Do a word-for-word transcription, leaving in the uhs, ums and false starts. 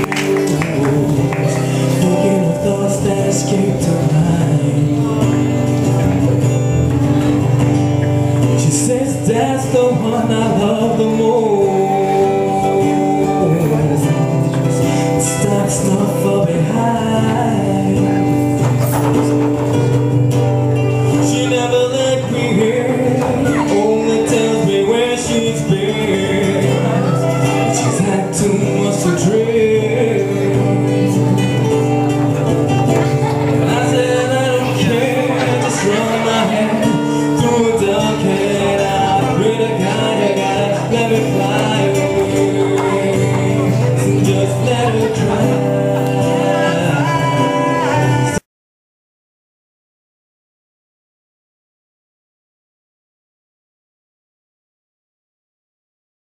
Thinking of thoughts that escaped her mind. She says that's the one I